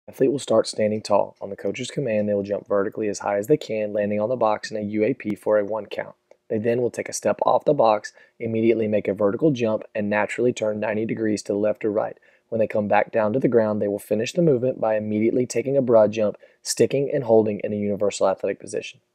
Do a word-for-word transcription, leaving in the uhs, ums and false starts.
Athlete will start standing tall. On the coach's command, they will jump vertically as high as they can, landing on the box in a U A P for a one count. They then will take a step off the box, immediately make a vertical jump, and naturally turn ninety degrees to the left or right. When they come back down to the ground, they will finish the movement by immediately taking a broad jump, sticking and holding in a universal athletic position.